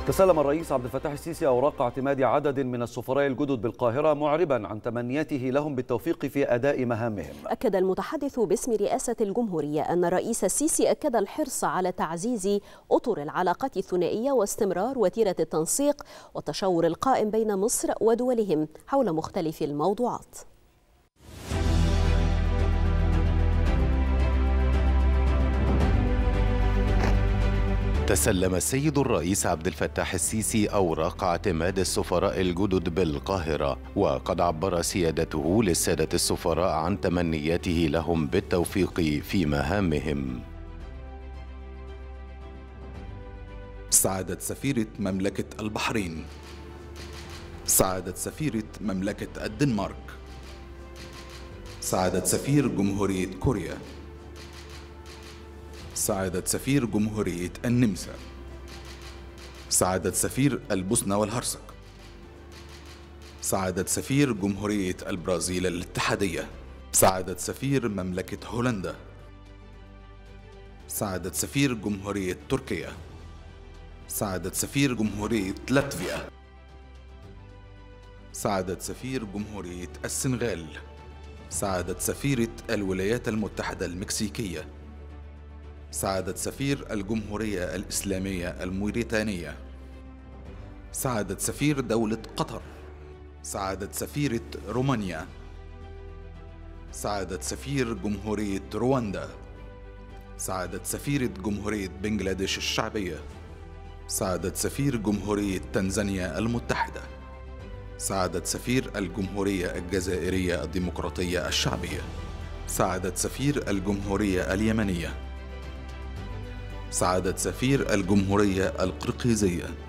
تسلم الرئيس عبد الفتاح السيسي أوراق اعتماد عدد من السفراء الجدد بالقاهرة معربا عن تمنياته لهم بالتوفيق في أداء مهامهم. أكد المتحدث باسم رئاسة الجمهورية أن الرئيس السيسي أكد الحرص على تعزيز أطر العلاقات الثنائية واستمرار وتيرة التنسيق والتشاور القائم بين مصر ودولهم حول مختلف الموضوعات. تسلم السيد الرئيس عبد الفتاح السيسي أوراق اعتماد السفراء الجدد بالقاهرة، وقد عبر سيادته للسادة السفراء عن تمنياته لهم بالتوفيق في مهامهم. سعادة سفيرة مملكة البحرين، سعادة سفيرة مملكة الدنمارك، سعادة سفير جمهورية كوريا، سعادة سفير جمهورية النمسا، سعادة سفير البوسنة والهرسك، سعادة سفير جمهورية البرازيل الاتحادية، سعادة سفير مملكة هولندا، سعادة سفير جمهورية تركيا، سعادة سفير جمهورية لاتفيا، سعادة سفير جمهورية السنغال، سعادة سفيرة الولايات المتحدة المكسيكية، سعادة سفير الجمهورية الإسلامية الموريتانية، سعادة سفير دولة قطر، سعادة سفيرة رومانيا، سعادة سفير جمهورية رواندا، سعادة سفيرة جمهورية بنغلاديش الشعبية، سعادة سفير جمهورية تنزانيا المتحدة، سعادة سفير الجمهورية الجزائرية الديمقراطية الشعبية، سعادة سفير الجمهورية اليمنية، سعادة سفير الجمهورية القرقيزية،